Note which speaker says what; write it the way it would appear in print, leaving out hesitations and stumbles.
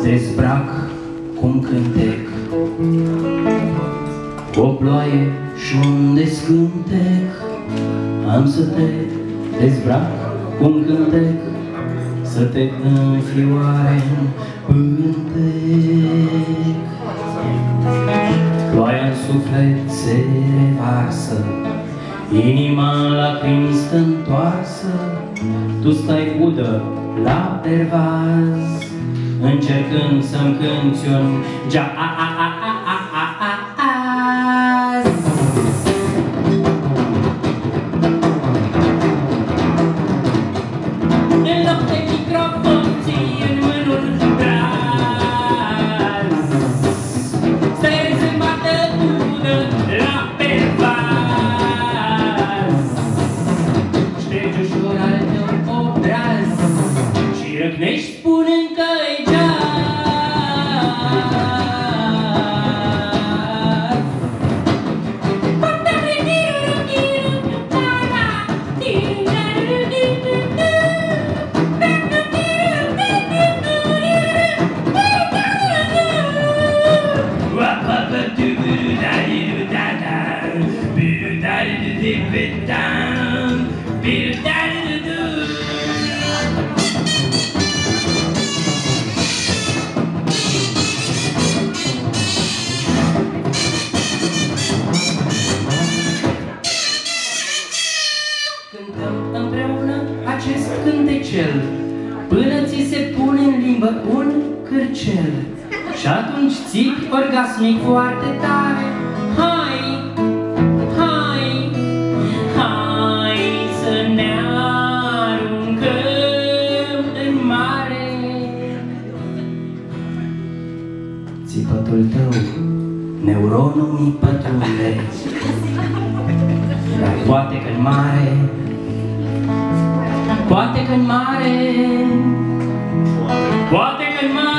Speaker 1: dezbrac cu-un cântec, cu o ploaie și un descântec. Am să te dezbrac cu-un cântec, să te înfioare în pântec. Ploaia-n suflet se revarsă, inima în lacrimi stă întoarsă. Tu stai udă la pervaz, încercând să-mi cânti un jazz. În loc de microfon ții în mână un braz, stai să-mi bată udă la pervaz. Ștergi ușor al tău obraz și răcnești spunând că-i jazz. Cântăm împreună acest cântecel până ți se pune în limbă un cârcel. Și atunci țipi orgasmic foarte tare. Hai, hai, hai să ne aruncăm în mare. Țipătul tău, neuronul mi pătrunde, dar poate că-n mare, poate că-n mare, poate că-n mare.